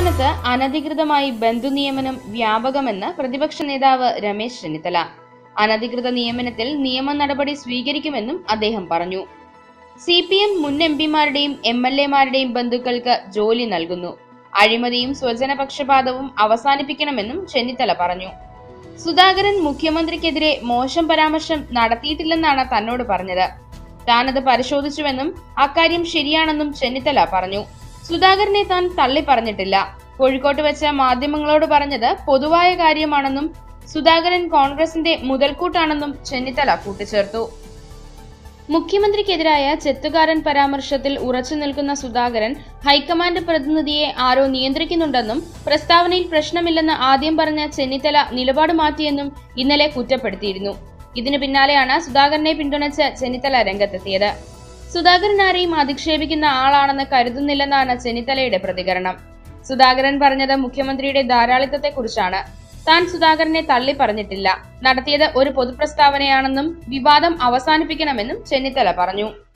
സംസ്ഥാനത്ത് അനധികൃതമായി ബന്ധുനിയമനം വ്യാപകമെന്ന് പ്രതിപക്ഷ നേതാവ് രമേശ് ചെന്നിത്തല. അനധികൃത നിയമനത്തിൽ നിയമ നടപടി സ്വീകരിക്കുമെന്നും അദ്ദേഹം പറഞ്ഞു. CPM മുൻ MP-മാരുടെയും MLA-മാരുടെയും ബന്ധുക്കൾക്ക് ജോലി നൽകുന്നു. അഴിമതിയും സ്വജനപക്ഷപാതവും അവസാനിപ്പിക്കണമെന്നും ചെന്നിത്തല പറഞ്ഞു. സുധാകരൻ മുഖ്യമന്ത്രിക്കെതിരെ മോശം പരാമർശം നടത്തിയിട്ടില്ലെന്നാണ് തന്നോട് പറഞ്ഞത്. താനത് പരിശോധിച്ചുവെന്നും അക്കാര്യം ശരിയാണെന്നും ചെന്നിത്തല പറഞ്ഞു. സുധാകരനെ താൻ തള്ളി പറഞ്ഞിട്ടില്ല. കോഴിക്കോട്ട് വെച്ച മാധ്യമങ്ങളോട് പറഞ്ഞത് പൊതുവായ കാര്യമാണെന്നും സുധാകരൻ കോൺഗ്രസിന്റെ മുതൽക്കൂട്ടാണെന്നും ചെന്നിത്തല കൂട്ടിച്ചേർത്തു. മുഖ്യമന്ത്രിക്കെതിരായ ചെത്തുകാരൻ പരാമർശത്തിൽ ഉറച്ചു നിൽക്കുന്ന സുധാകരൻ ഹൈക്കമാൻഡ് പ്രതിനിധിയെ ആരോ നിയന്ത്രിക്കുന്നുണ്ടെന്നും പ്രസ്താവനയിൽ പ്രശ്നമില്ലെന്ന് ആദ്യം പറഞ്ഞ ചെന്നിത്തല നിലപാട് മാറ്റിയെന്നും ഇന്നലെ കുറ്റപ്പെടുത്തിയിരുന്നു. ഇതിനു പിന്നാലെയാണ് സുധാകരനെ പിന്തുണച്ച് ചെന്നിത്തല രംഗത്തെത്തിയത്. സുധാകരൻ ആരെയും അധിക്ഷേപിക്കുന്ന ആളാണെന്ന് കരുതുന്നില്ലെന്നാണ് ചെന്നിത്തലയുടെ പ്രതികരണം. സുധാകരൻ പറഞ്ഞത് മുഖ്യമന്ത്രിയുടെ ധാരാളിത്തത്തെക്കുറിച്ചാണ്. താൻ സുധാകരനെ തള്ളി പറഞ്ഞിട്ടില്ല. നടത്തിയത് ഒരു പൊതുപ്രസ്താവനയാണെന്നും വിവാദം അവസാനിപ്പിക്കണമെന്നും ചെന്നിത്തല പറഞ്ഞു.